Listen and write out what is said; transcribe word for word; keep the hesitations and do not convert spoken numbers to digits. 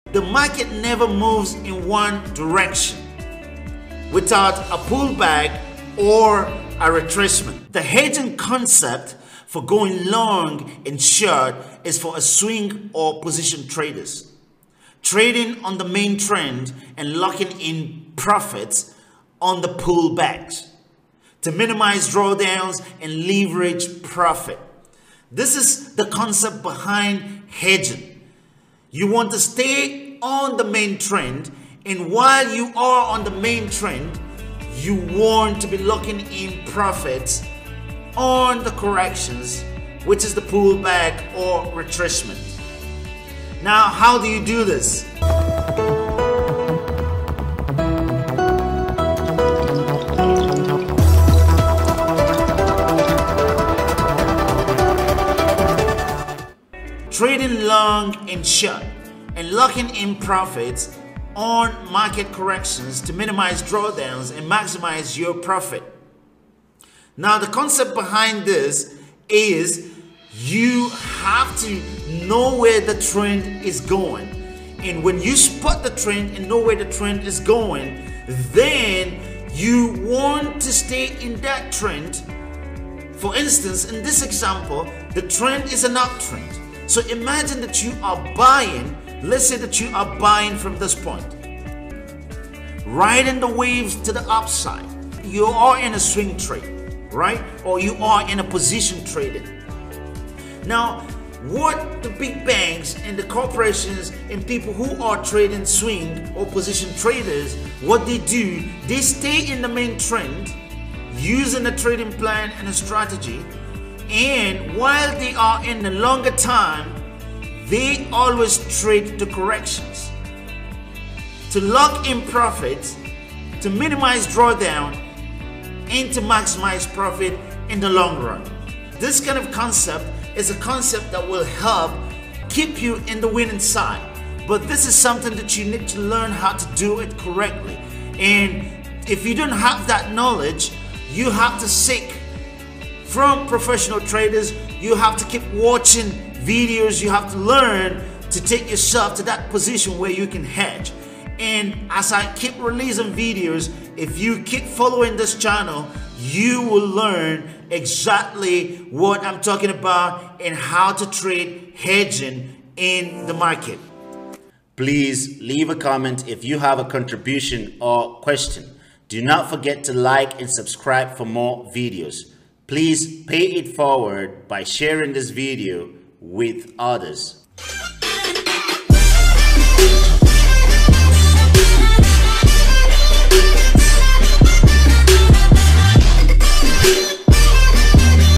The market never moves in one direction without a pullback or a retracement. The hedging concept for going long and short is for a swing or position traders, trading on the main trend and locking in profits on the pullbacks to minimize drawdowns and leverage profit. This is the concept behind hedging. You want to stay on the main trend, and while you are on the main trend, you want to be locking in profits on the corrections, which is the pullback or retracement. Now, how do you do this? Trading long and short and locking in profits on market corrections to minimize drawdowns and maximize your profit. Now, the concept behind this is you have to know where the trend is going. And when you spot the trend and know where the trend is going, then you want to stay in that trend. For instance, in this example, the trend is an uptrend. So imagine that you are buying, let's say that you are buying from this point, riding the waves to the upside. You are in a swing trade, right? Or you are in a position trading. Now, what the big banks and the corporations and people who are trading swing or position traders, what they do, they stay in the main trend using a trading plan and a strategy. And while they are in the longer time, they always trade the corrections to lock in profits, to minimize drawdown, and to maximize profit in the long run. This kind of concept is a concept that will help keep you in the winning side. But this is something that you need to learn how to do it correctly. And if you don't have that knowledge, you have to seek from professional traders. You have to keep watching videos. You have to learn to take yourself to that position where you can hedge. And as I keep releasing videos, if you keep following this channel, you will learn exactly what I'm talking about and how to trade hedging in the market. Please leave a comment if you have a contribution or question. Do not forget to like and subscribe for more videos. Please pay it forward by sharing this video with others.